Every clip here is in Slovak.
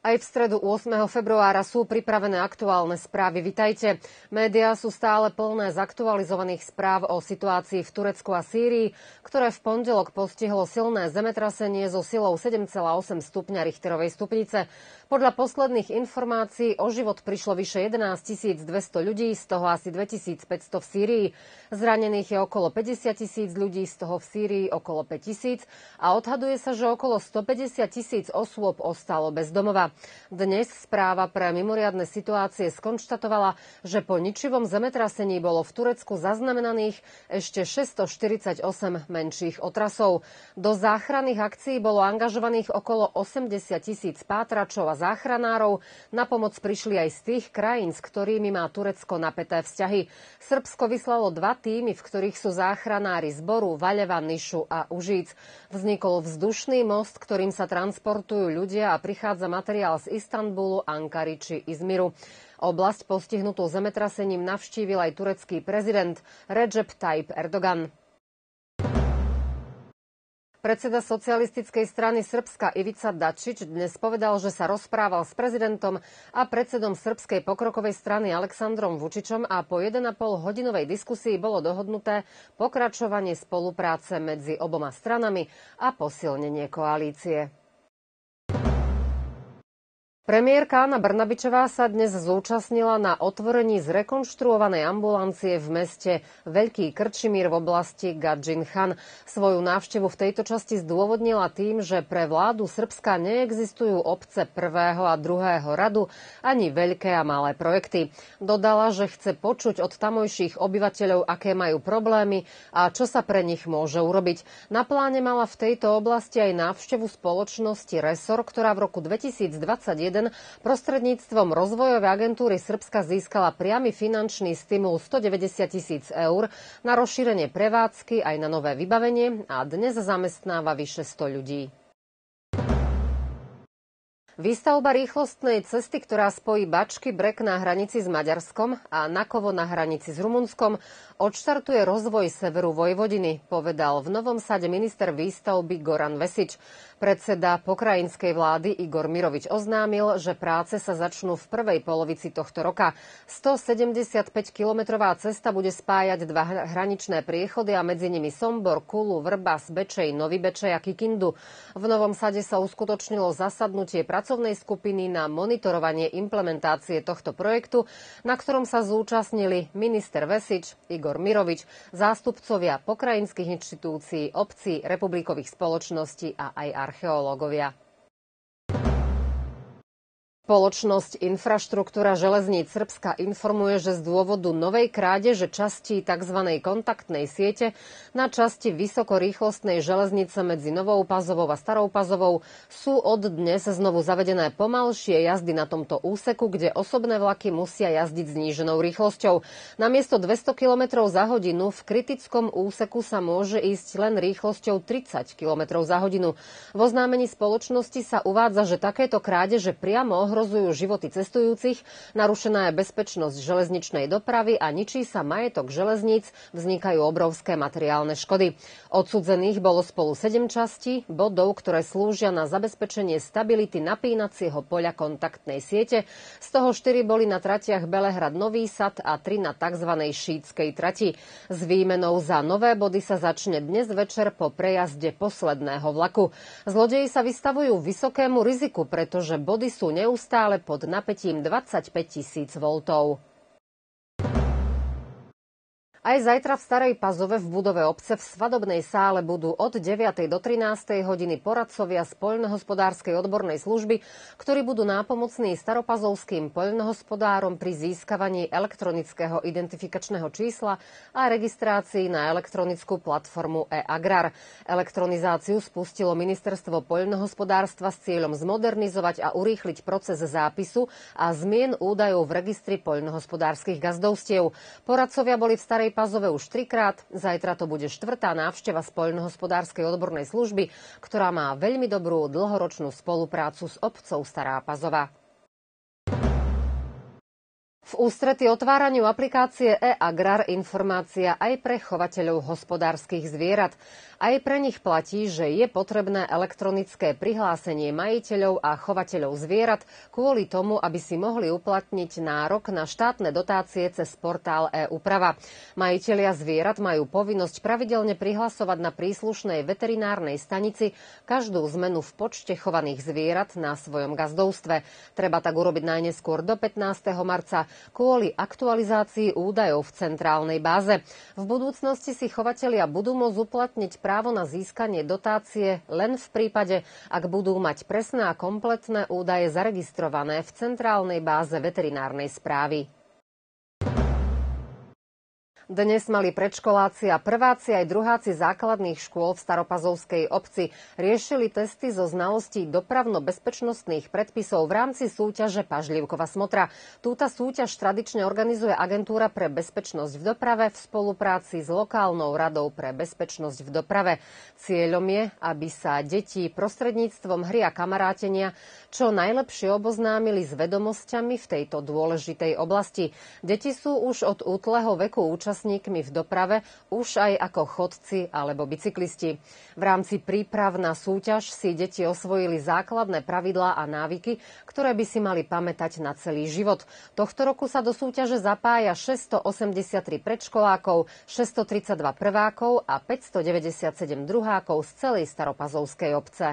Aj v stredu 8. februára sú pripravené aktuálne správy. Vitajte. Médiá sú stále plné zaktualizovaných správ o situácii v Turecku a Sýrii, ktoré v pondelok postihlo silné zemetrasenie so silou 7,8 stupňa Richterovej stupnice. Podľa posledných informácií o život prišlo vyše 11 200 ľudí, z toho asi 2500 v Sýrii. Zranených je okolo 50 000 ľudí, z toho v Sýrii okolo 5 000 a odhaduje sa, že okolo 150 000 osôb ostalo bez domova. Dnes správa pre mimoriadne situácie skonštatovala, že po ničivom zemetrasení bolo v Turecku zaznamenaných ešte 648 menších otrasov. Do záchranných akcií bolo angažovaných okolo 80 000 pátračov a záchranárov. Na pomoc prišli aj z tých krajín, s ktorými má Turecko napäté vzťahy. Srbsko vyslalo 2 tímy, v ktorých sú záchranári z Boru, Vaľeva, Nišu a Užíc. Vznikol vzdušný most, ktorým sa transportujú ľudia a prichádza materiál z Istanbulu, Ankary či Izmiru. Oblasť postihnutú zemetrasením navštívil aj turecký prezident Recep Tayyip Erdogan. Predseda Socialistickej strany Srbska Ivica Dačić dnes povedal, že sa rozprával s prezidentom a predsedom Srbskej pokrokovej strany Aleksandrom Vučićom a po 1,5-hodinovej diskusii bolo dohodnuté pokračovanie spolupráce medzi oboma stranami a posilnenie koalície. Premiérka Anna Brnabičová sa dnes zúčastnila na otvorení zrekonštruovanej ambulancie v meste Veľký Krčimír v oblasti Gadžin Han. Svoju návštevu v tejto časti zdôvodnila tým, že pre vládu Srbska neexistujú obce prvého a druhého radu ani veľké a malé projekty. Dodala, že chce počuť od tamojších obyvateľov, aké majú problémy a čo sa pre nich môže urobiť. Na pláne mala v tejto oblasti aj návštevu spoločnosti Resor, ktorá v roku 2021 prostredníctvom rozvojovej agentúry Srbska získala priamy finančný stimul 190 000 eur na rozšírenie prevádzky aj na nové vybavenie a dnes zamestnáva vyše 100 ľudí. Výstavba rýchlostnej cesty, ktorá spojí Bačky Breg na hranici s Maďarskom a Nakovo na hranici s Rumunskom, odštartuje rozvoj severu Vojvodiny, povedal v Novom Sade minister výstavby Goran Vesič. Predseda pokrajinskej vlády Igor Mirovič oznámil, že práce sa začnú v prvej polovici tohto roka. 175-kilometrová cesta bude spájať 2 hraničné priechody a medzi nimi Sombor, Kulu, Vrbas, Bečej, Nový Bečej a Kikindu. V Novom Sade sa uskutočnilo zasadnutie pracovnej skupiny na monitorovanie implementácie tohto projektu, na ktorom sa zúčastnili minister Vesič, Igor Mirovič, zástupcovia pokrajinských inštitúcií, obcí, republikových spoločností a aj archeológovia. Spoločnosť Infraštruktúra železníc Srbska informuje, že z dôvodu novej krádeže častí tzv. Kontaktnej siete na časti vysokorýchlostnej železnice medzi Novou Pazovou a Starou Pazovou sú od dnes znovu zavedené pomalšie jazdy na tomto úseku, kde osobné vlaky musia jazdiť zníženou rýchlosťou. Namiesto 200 km za hodinu v kritickom úseku sa môže ísť len rýchlosťou 30 km za hodinu. V oznámení spoločnosti sa uvádza, že takéto krádeže priamo ohrozujú životy cestujúcich, narušená je bezpečnosť železničnej dopravy a ničí sa majetok železníc, vznikajú obrovské materiálne škody. Odsudzených bolo spolu 7 častí, bodov, ktoré slúžia na zabezpečenie stability napínacieho poľa kontaktnej siete. Z toho 4 boli na tratiach Belehrad-Nový Sad a 3 na tzv. Šítskej trati. S výmenou za nové body sa začne dnes večer po prejazde posledného vlaku. Zlodeji sa vystavujú vysokému riziku, pretože body sú neustále pod napätím 25 000 voltov. Aj zajtra v Starej Pazove v budove obce v svadobnej sále budú od 9. do 13. hodiny poradcovia z poľnohospodárskej odbornej služby, ktorí budú nápomocní staropazovským poľnohospodárom pri získavaní elektronického identifikačného čísla a registrácii na elektronickú platformu e-Agrar. Elektronizáciu spustilo Ministerstvo poľnohospodárstva s cieľom zmodernizovať a urýchliť proces zápisu a zmien údajov v registri poľnohospodárskych gazdovstiev. Poradcovia boli v Starej Pazove už 3-krát, zajtra to bude 4. návšteva z poľnohospodárskej odbornej služby, ktorá má veľmi dobrú dlhoročnú spoluprácu s obcov Stará Pazova. V ústrety otváraniu aplikácie e-Agrar informácia aj pre chovateľov hospodárskych zvierat. Aj pre nich platí, že je potrebné elektronické prihlásenie majiteľov a chovateľov zvierat kvôli tomu, aby si mohli uplatniť nárok na štátne dotácie cez portál e-Úprava. Majitelia zvierat majú povinnosť pravidelne prihlasovať na príslušnej veterinárnej stanici každú zmenu v počte chovaných zvierat na svojom gazdovstve. Treba tak urobiť najneskôr do 15. marca kvôli aktualizácii údajov v centrálnej báze. V budúcnosti si chovatelia budú môcť uplatniť právo na získanie dotácie len v prípade, ak budú mať presné a kompletné údaje zaregistrované v centrálnej báze veterinárnej správy. Dnes mali predškoláci a prváci aj druháci základných škôl v Staropazovskej obci riešili testy zo znalostí dopravno-bezpečnostných predpisov v rámci súťaže Pažlivkova smotra. Túto súťaž tradične organizuje Agentúra pre bezpečnosť v doprave v spolupráci s lokálnou radou pre bezpečnosť v doprave. Cieľom je, aby sa deti prostredníctvom hry a kamarátenia čo najlepšie oboznámili s vedomosťami v tejto dôležitej oblasti. Deti sú už od útleho veku účastníkmi v doprave, už aj ako chodci alebo bicyklisti. V rámci príprav na súťaž si deti osvojili základné pravidlá a návyky, ktoré by si mali pamätať na celý život. Tohto roku sa do súťaže zapája 683 predškolákov, 632 prvákov a 597 druhákov z celej Staropazovskej obce.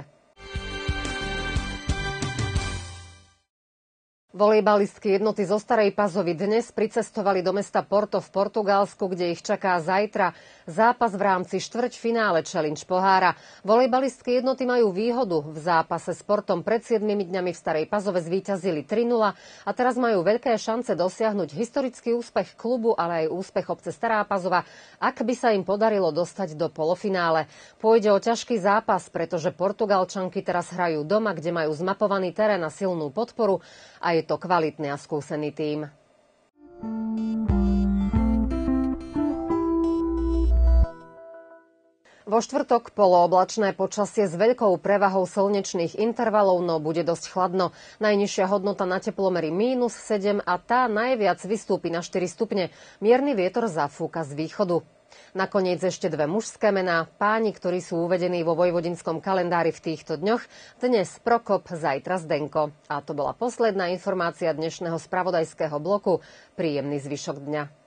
Volejbalistky jednoty zo Starej Pazovy dnes pricestovali do mesta Porto v Portugalsku, kde ich čaká zajtra zápas v rámci štvrťfinále Challenge pohára. Volejbalistky jednoty majú výhodu. V zápase s Portom pred 7 dňami v Starej Pazove zvíťazili 3-0 a teraz majú veľké šance dosiahnuť historický úspech klubu, ale aj úspech obce Stará Pazova, ak by sa im podarilo dostať do polofinále. Pôjde o ťažký zápas, pretože Portugalčanky teraz hrajú doma, kde majú zmapovaný terén a silnú podporu a je to kvalitný a skúsený tím. Vo štvrtok polooblačné počasie s veľkou prevahou slnečných intervalov, no bude dosť chladno. Najnižšia hodnota na teplomery -7 a tá najviac vystúpi na 4 stupne. Mierny vietor zafúka z východu. Nakoniec ešte dve mužské mená. Páni, ktorí sú uvedení vo vojvodinskom kalendári v týchto dňoch, dnes Prokop, zajtra Zdenko. A to bola posledná informácia dnešného spravodajského bloku. Príjemný zvyšok dňa.